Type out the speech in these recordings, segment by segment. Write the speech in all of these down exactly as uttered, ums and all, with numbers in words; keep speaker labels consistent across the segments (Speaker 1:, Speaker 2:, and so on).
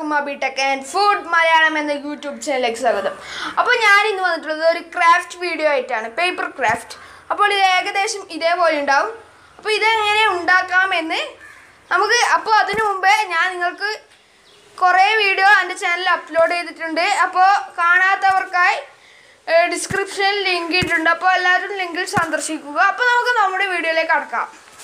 Speaker 1: എല്ലാവർക്കും അബിടെക് and food Malayalam എന്ന YouTube ചാനലിലേക്ക് സ്വാഗതം. അപ്പോൾ ഞാൻ ഇന്ന് വന്നിട്ടുള്ളത് ഒരു ക്രാഫ്റ്റ് വീഡിയോ ആയിട്ടാണ്, പേപ്പർ ക്രാഫ്റ്റ്. അപ്പോൾ ഇത് ഏകദേശം ഇതേപോലെ ഉണ്ടാവും. അപ്പോൾ ഇതെങ്ങനെ ഉണ്ടാക്കാമെന്ന് നമുക്ക് അപ്പോൾ അതിനു മുമ്പേ ഞാൻ നിങ്ങൾക്ക് കുറേ വീഡിയോ എൻ്റെ ചാനലിൽ അപ്ലോഡ് ചെയ്തിട്ടുണ്ട്. അപ്പോൾ കാണാത്തവർക്കായി ഡിസ്ക്രിപ്ഷനിൽ ലിങ്ക് ഇട്ടിട്ടുണ്ട്. അപ്പോൾ എല്ലാവരും ലിങ്കിൽ സന്ദർശിക്കുക. അപ്പോൾ നമുക്ക് നമ്മുടെ വീഡിയോയിലേക്ക് കടക്കാം.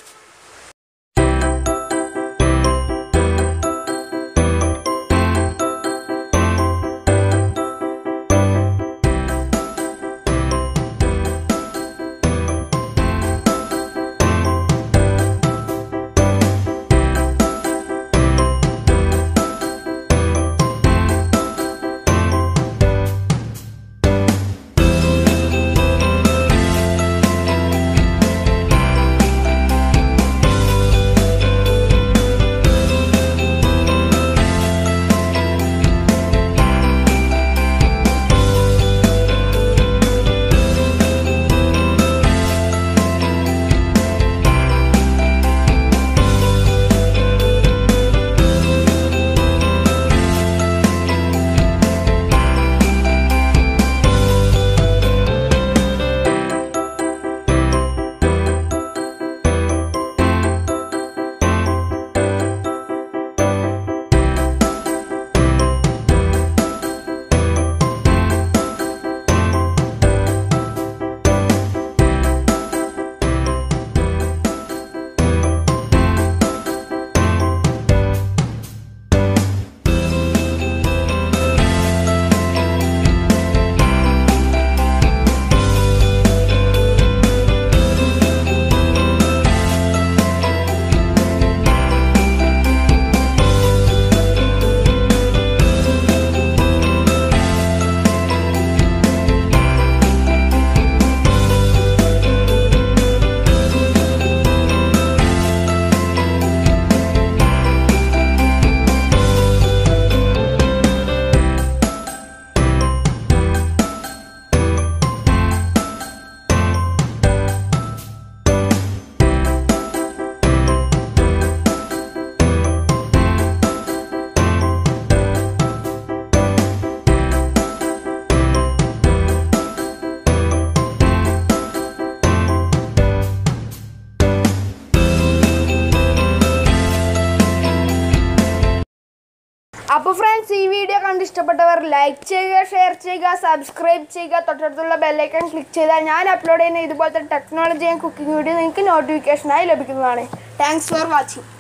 Speaker 1: അപ്പോൾ ഫ്രണ്ട്സ്, ഈ വീഡിയോ കണ്ട് ഇഷ്ടപ്പെട്ടവർ ലൈക്ക് ചെയ്യുക, ഷെയർ ചെയ്യുക, സബ്സ്ക്രൈബ് ചെയ്യുക. തൊട്ടടുത്തുള്ള ബെല്ലൈക്കൺ ക്ലിക്ക് ചെയ്താൽ ഞാൻ അപ്ലോഡ് ചെയ്യുന്ന ഇതുപോലത്തെ ടെക്നോളജി ആൻഡ് കുക്കിംഗ് വീഡിയോ നിങ്ങൾക്ക് നോട്ടിഫിക്കേഷനായി ലഭിക്കുന്നതാണ്. Thanks for watching.